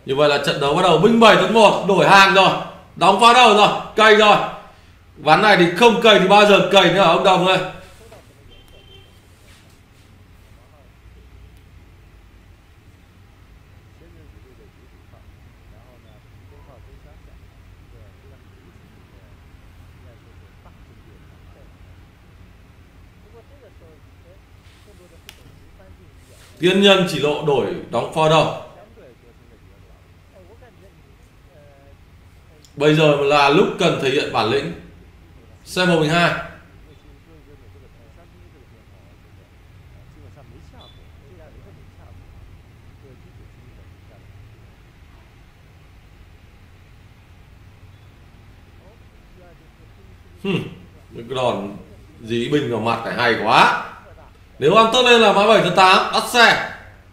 Như vậy là trận đấu bắt đầu. Binh 7 tấn 1 đổi hàng rồi, đóng vào đầu rồi, cày rồi. Ván này thì không cày thì bao giờ cày nữa ông Đồng ơi. Tiên nhân chỉ lộ đổi đóng pho đầu. Bây giờ là lúc cần thể hiện bản lĩnh. C112. Cái đòn dí bình vào mặt này hay quá. Nếu ăn tốt lên là mã 7 tấn 8 bắt xe.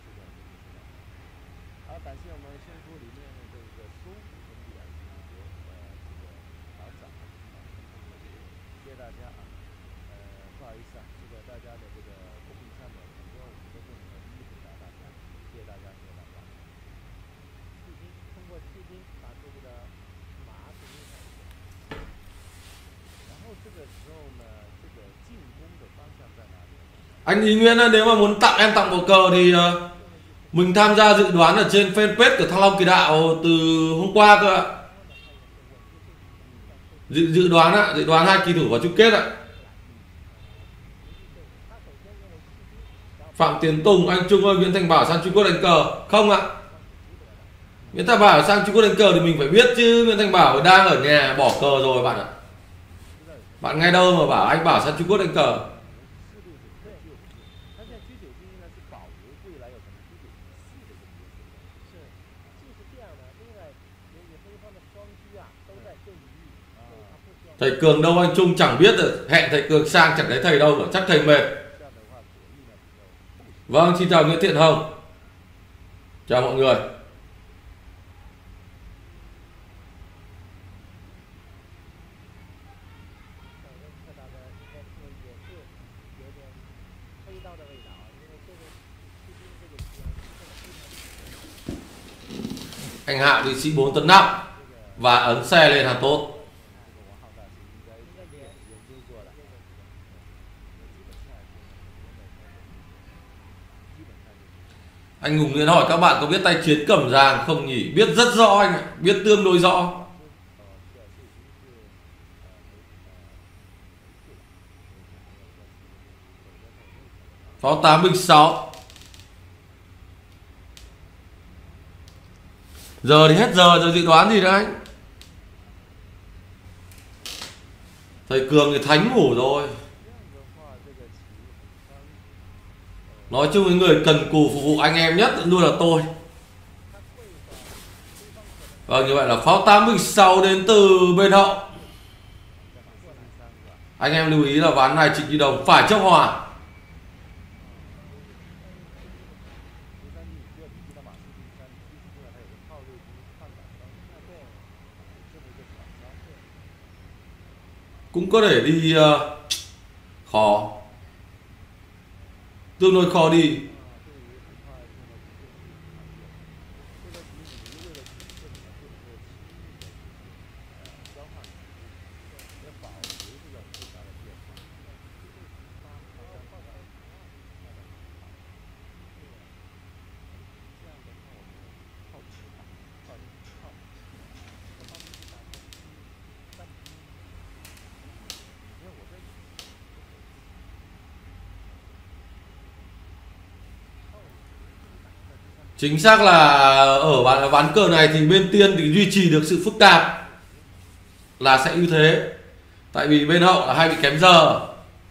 Anh Ý Nguyễn ơi, nếu mà muốn tặng em tặng bộ cờ thì mình tham gia dự đoán ở trên fanpage của Thăng Long Kỳ Đạo từ hôm qua cơ ạ. Dự đoán ạ, dự đoán 2 kỳ thủ vào chung kết ạ. Phạm Tiến Tùng, anh Trung ơi, Nguyễn Thành Bảo sang Trung Quốc đánh cờ không ạ? Nguyễn Thành Bảo sang Trung Quốc đánh cờ thì mình phải biết chứ. Nguyễn Thành Bảo đang ở nhà bỏ cờ rồi bạn ạ. Bạn nghe đâu mà bảo anh Bảo sang Trung Quốc đánh cờ. Thầy Cường đâu anh Trung chẳng biết được. Hẹn thầy Cường sang chẳng thấy thầy đâu cả. Chắc thầy mệt. Vâng, xin chào Nguyễn Thiện Hồng. Chào mọi người. Anh Hạ thì sĩ 4 tấn 5 và ấn xe lên là tốt. Anh Hùng Nguyễn hỏi các bạn có biết tay chiến Cẩm Giàng không nhỉ? Biết rất rõ anh ạ, biết tương đối rõ. Pháo 8 binh 6. Giờ thì hết giờ rồi, dự đoán gì nữa anh? Thầy Cường thì thánh ngủ rồi. Nói chung với người cần cù phục vụ anh em nhất luôn là tôi. Vâng, như vậy là pháo 8 binh 6 đến từ bên hậu. Anh em lưu ý là ván này Trịnh Duy Đồng phải chấp hòa. Cũng có thể đi khó, tương đối khó đi. Chính xác là ở ván cờ này thì bên tiên thì duy trì được sự phức tạp là sẽ ưu thế. Tại vì bên hậu là hay bị kém giờ.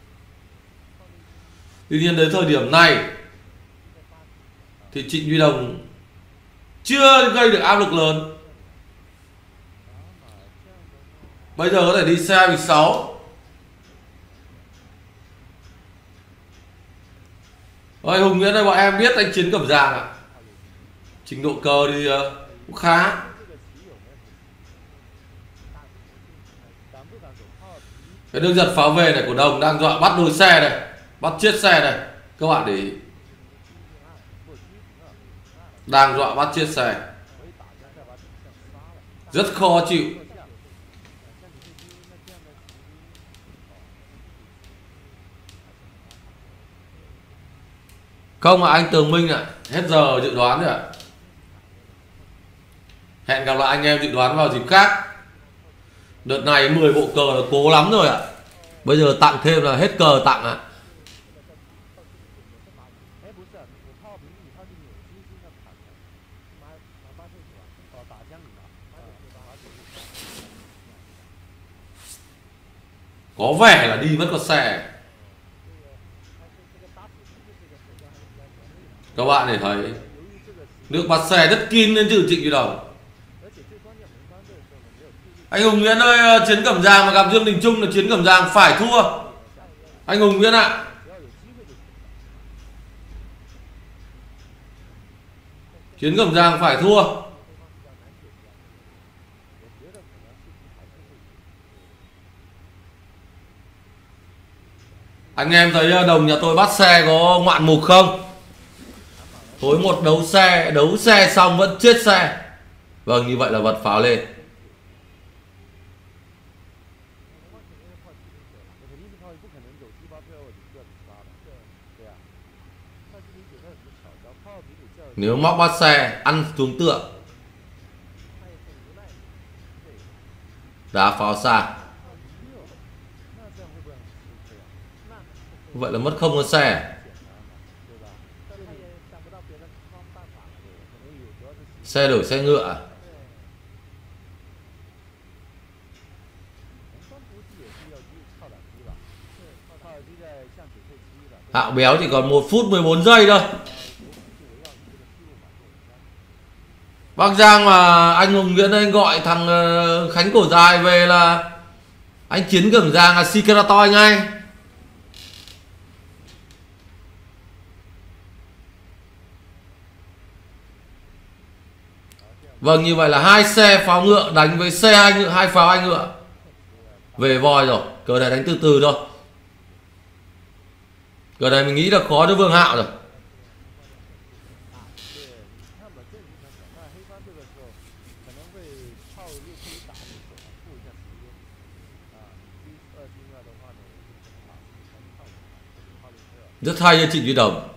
Tuy nhiên đến thời điểm này thì Trịnh Duy Đồng chưa gây được áp lực lớn. Bây giờ có thể đi xe 16. Ôi Hùng Nguyễn ơi, bọn em biết anh chiến Cẩm Giàng ạ. Trình độ cờ thì cũng khá. Cái đường giật pháo về này của Đồng đang dọa bắt đôi xe này, bắt chết xe này. Các bạn để ý, đang dọa bắt chết xe. Rất khó chịu. Không ạ, anh Tường Minh ạ. Hết giờ dự đoán rồi ạ. Hẹn gặp lại anh em dự đoán vào dịp khác. Đợt này 10 bộ cờ là cố lắm rồi ạ. Bây giờ tặng thêm là hết cờ tặng ạ. Có vẻ là đi mất con xe. Các bạn để thấy nước bắt xe rất kín đến trừ Trịnh Duy Đồng. Anh Hùng Nguyễn ơi, Chiến Cẩm Giàng mà gặp Dương Đình Trung là Chiến Cẩm Giàng phải thua. Anh Hùng Nguyễn ạ. Chiến Cẩm Giàng phải thua. Anh em thấy đồng nhà tôi bắt xe có ngoạn mục không? Tối một đấu xe xong vẫn chết xe. Vâng, như vậy là vật pháo lên. Nếu móc bắt xe ăn xuống tượng. Đá pháo xa. Vậy là mất không con xe. Xe đổi xe ngựa. Hạo Béo chỉ còn 1 phút 14 giây thôi. Bác Giang mà anh Hùng Nguyễn anh gọi thằng Khánh Cổ Dài về là anh Chiến Cẩm Giàng là Sikeratoy ngay. Vâng, như vậy là 2 xe pháo ngựa đánh với xe 2 ngựa, 2 pháo 2 ngựa. Về voi rồi, cờ này đánh từ từ thôi. Cờ này mình nghĩ là khó cho Vương Hạo rồi. Rất hay cho Trịnh Duy Đồng.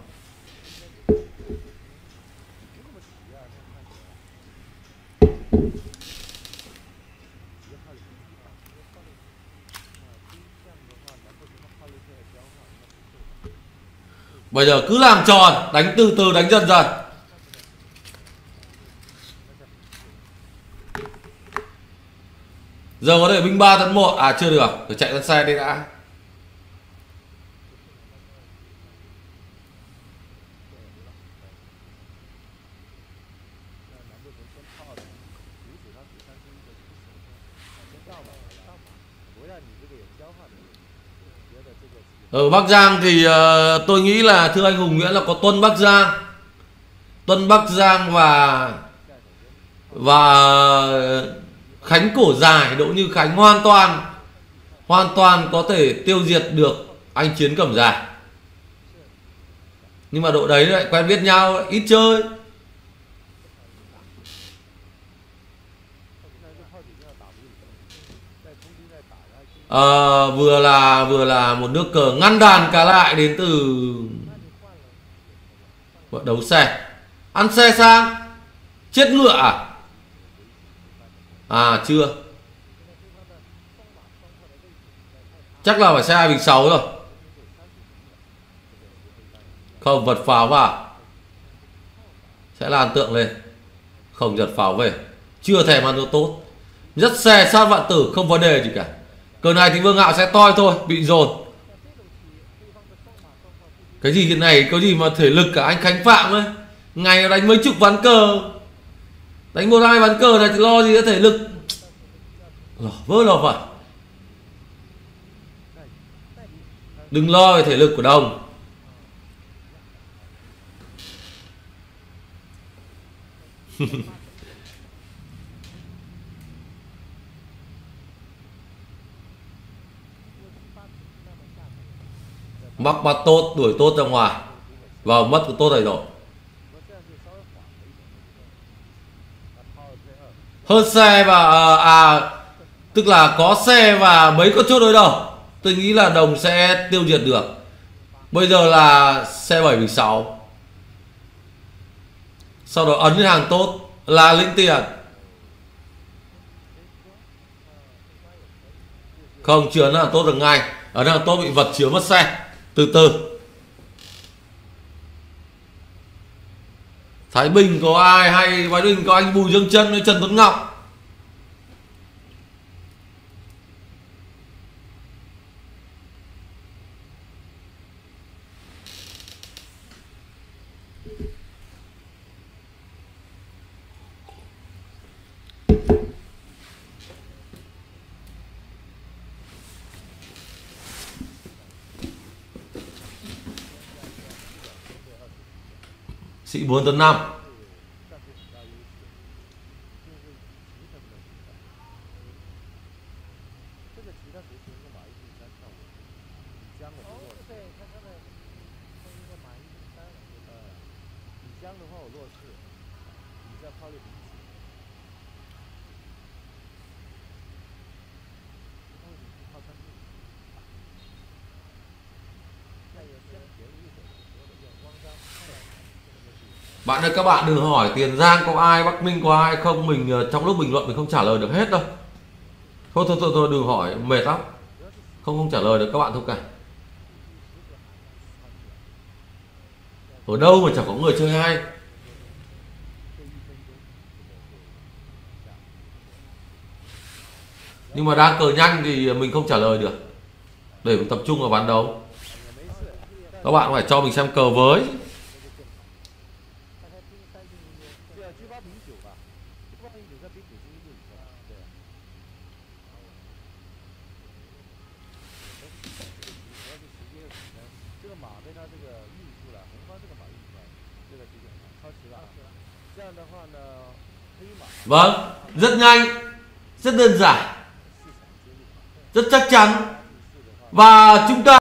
Bây giờ cứ làm tròn, đánh từ từ, đánh dần dần. Giờ có thể binh 3 tấn 1. À chưa được, phải chạy con xe đi đã. Ở Bắc Giang thì tôi nghĩ là thưa anh Hùng Nguyễn là có Tuân Bắc Giang. Tuân Bắc Giang và Khánh Cổ Dài, Đỗ Như Khánh hoàn toàn có thể tiêu diệt được anh Chiến Cẩm Giàng. Nhưng mà đội đấy lại quen biết nhau, ít chơi. Vừa là một nước cờ ngăn đàn cả lại đến từ đấu xe. Ăn xe sang. Chết ngựa à? À chưa. Chắc là phải xe 2/6 rồi. Không, vật pháo vào. Sẽ là ấn tượng lên. Không, giật pháo về. Chưa thèm ăn tốt. Rất xe sát vạn tử, không vấn đề gì cả. Cờ này thì Vương Hạo sẽ toi thôi, bị dồn. Cái gì này có gì mà thể lực cả anh Khánh Phạm ấy. Ngày đánh mấy chục ván cờ, đánh 1-2 ván cờ này thì lo gì thể lực. Vớ lò vậy. Đừng lo về thể lực của Đồng. Mắc bắt tốt, đuổi tốt ra ngoài. Vào mất cái tốt này rồi. Hơn xe và tức là có xe và mấy con chốt đối đầu. Tôi nghĩ là đồng sẽ tiêu diệt được. Bây giờ là xe 7/6. Sau đó ấn lên hàng tốt là lĩnh tiền. Không, chưa ấn hàng tốt được ngay. Ấn hàng tốt bị vật chiếu mất xe. Từ từ. Thái Bình có ai hay Thái Bình có anh Bùi Dương Chân với Trần Tuấn Ngọc. Sĩ 4/5. Bạn ơi, các bạn đừng hỏi Tiền Giang có ai, Bắc Ninh có ai không. Mình trong lúc bình luận mình không trả lời được hết đâu. Thôi đừng hỏi, mệt lắm. Không trả lời được các bạn thông cả. Ở đâu mà chẳng có người chơi hay. Nhưng mà đang cờ nhanh thì mình không trả lời được. Để mình tập trung vào ván đấu. Các bạn phải cho mình xem cờ với. Vâng, rất nhanh, rất đơn giản, rất chắc chắn. Và chúng ta